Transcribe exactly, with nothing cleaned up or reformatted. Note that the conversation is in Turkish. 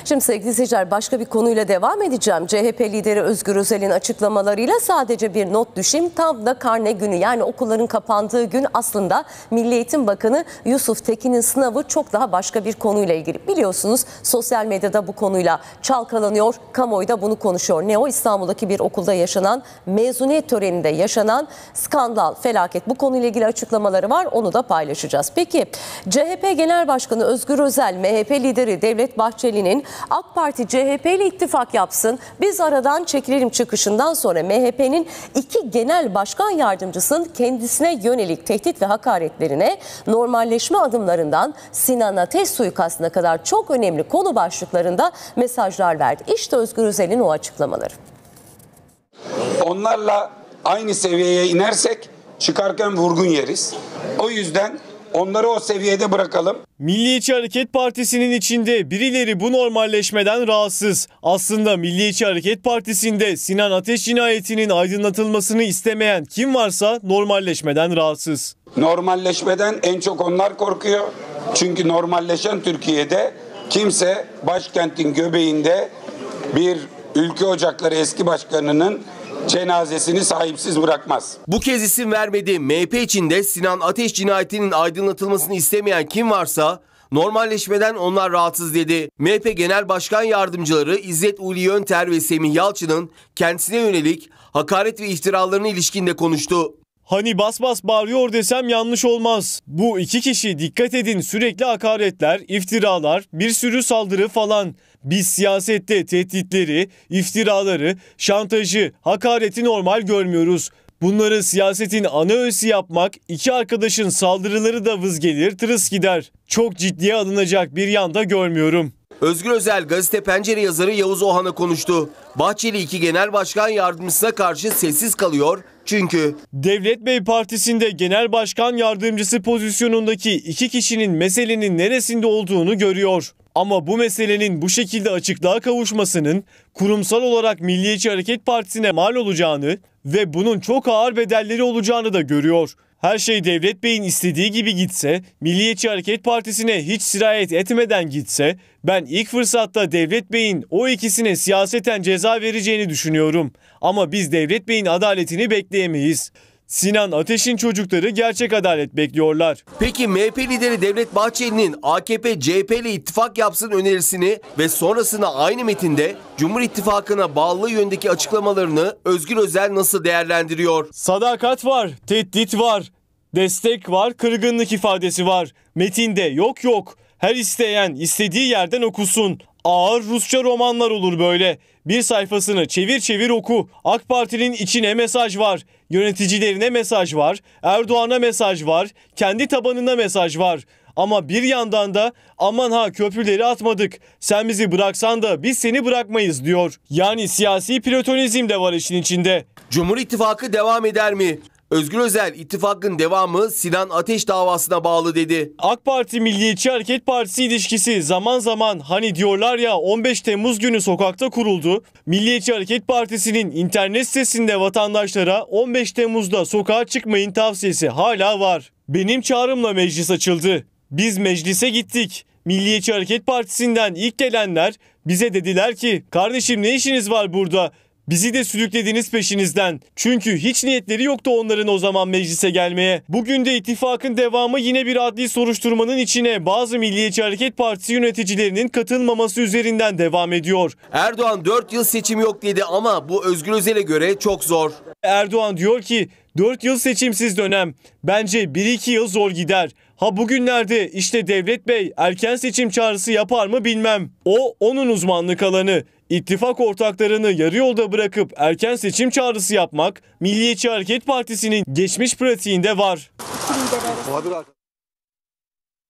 Şimdi sevgili seyirciler, başka bir konuyla devam edeceğim. C H P lideri Özgür Özel'in açıklamalarıyla sadece bir not düşeyim. Tam da karne günü, yani okulların kapandığı gün aslında Milli Eğitim Bakanı Yusuf Tekin'in sınavı çok daha başka bir konuyla ilgili. Biliyorsunuz sosyal medyada bu konuyla çalkalanıyor, kamuoyu da bunu konuşuyor. Ne o? İstanbul'daki bir okulda yaşanan, mezuniyet töreninde yaşanan skandal, felaket. Bu konuyla ilgili açıklamaları var, onu da paylaşacağız. Peki C H P Genel Başkanı Özgür Özel, M H P lideri Devlet Bahçeli'nin AK Parti C H P ile ittifak yapsın, biz aradan çekilelim çıkışından sonra M H P'nin iki genel başkan yardımcısının kendisine yönelik tehdit ve hakaretlerine, normalleşme adımlarından Sinan Ateş suikastına kadar çok önemli konu başlıklarında mesajlar verdi. İşte Özgür Özel'in o açıklamaları. Onlarla aynı seviyeye inersek çıkarken vurgun yeriz. O yüzden onları o seviyede bırakalım. Milliyetçi Hareket Partisi'nin içinde birileri bu normalleşmeden rahatsız. Aslında Milliyetçi Hareket Partisi'nde Sinan Ateş cinayetinin aydınlatılmasını istemeyen kim varsa normalleşmeden rahatsız. Normalleşmeden en çok onlar korkuyor. Çünkü normalleşen Türkiye'de kimse başkentin göbeğinde bir ülke ocakları eski başkanının cenazesini sahipsiz bırakmaz. Bu kez isim vermedi. M H P içinde Sinan Ateş cinayetinin aydınlatılmasını istemeyen kim varsa normalleşmeden onlar rahatsız dedi. M H P Genel Başkan Yardımcıları İzzet Uli Yönter ve Semih Yalçın'ın kendisine yönelik hakaret ve iftiralarına ilişkinde konuştu. Hani bas bas bağırıyor desem yanlış olmaz. Bu iki kişi, dikkat edin, sürekli hakaretler, iftiralar, bir sürü saldırı falan. Biz siyasette tehditleri, iftiraları, şantajı, hakareti normal görmüyoruz. Bunları siyasetin ana öğesi yapmak, iki arkadaşın saldırıları da vız gelir, tırıs gider. Çok ciddiye alınacak bir yanda görmüyorum. Özgür Özel Gazete Pencere yazarı Yavuz Ohan'a konuştu. Bahçeli iki genel başkan yardımcısına karşı sessiz kalıyor çünkü Devlet Bey Partisi'nde genel başkan yardımcısı pozisyonundaki iki kişinin meselenin neresinde olduğunu görüyor. Ama bu meselenin bu şekilde açıklığa kavuşmasının kurumsal olarak Milliyetçi Hareket Partisi'ne mal olacağını ve bunun çok ağır bedelleri olacağını da görüyor. Her şey Devlet Bey'in istediği gibi gitse, Milliyetçi Hareket Partisi'ne hiç sirayet etmeden gitse, ben ilk fırsatta Devlet Bey'in o ikisine siyaseten ceza vereceğini düşünüyorum. Ama biz Devlet Bey'in adaletini bekleyemeyiz. Sinan Ateş'in çocukları gerçek adalet bekliyorlar. Peki M H P lideri Devlet Bahçeli'nin A K P C H P ile ittifak yapsın önerisini ve sonrasında aynı metinde Cumhur İttifakı'na bağlılığı yönündeki açıklamalarını Özgür Özel nasıl değerlendiriyor? Sadakat var, tehdit var, destek var, kırgınlık ifadesi var. Metinde yok yok. Her isteyen istediği yerden okusun. Ağır Rusça romanlar olur böyle. Bir sayfasını çevir çevir oku. AK Parti'nin içine mesaj var. Yöneticilerine mesaj var. Erdoğan'a mesaj var. Kendi tabanına mesaj var. Ama bir yandan da aman ha köprüleri atmadık, sen bizi bıraksan da biz seni bırakmayız diyor. Yani siyasi platonizm de var işin içinde. Cumhur İttifakı devam eder mi? Özgür Özel ittifakın devamı Sinan Ateş davasına bağlı dedi. AK Parti Milliyetçi Hareket Partisi ilişkisi zaman zaman hani diyorlar ya on beş Temmuz günü sokakta kuruldu. Milliyetçi Hareket Partisi'nin internet sitesinde vatandaşlara on beş Temmuz'da sokağa çıkmayın tavsiyesi hala var. Benim çağrımla meclis açıldı. Biz meclise gittik. Milliyetçi Hareket Partisi'nden ilk gelenler bize dediler ki kardeşim ne işiniz var burada? Bizi de sürüklediniz peşinizden. Çünkü hiç niyetleri yoktu onların o zaman meclise gelmeye. Bugün de ittifakın devamı yine bir adli soruşturmanın içine bazı Milliyetçi Hareket Partisi yöneticilerinin katılmaması üzerinden devam ediyor. Erdoğan dört yıl seçim yok dedi ama bu Özgür Özel'e göre çok zor. Erdoğan diyor ki dört yıl seçimsiz dönem. Bence bir iki yıl zor gider. Ha bugünlerde işte Devlet Bey erken seçim çağrısı yapar mı bilmem. O onun uzmanlık alanı. İttifak ortaklarını yarı yolda bırakıp erken seçim çağrısı yapmak Milliyetçi Hareket Partisi'nin geçmiş pratiğinde var.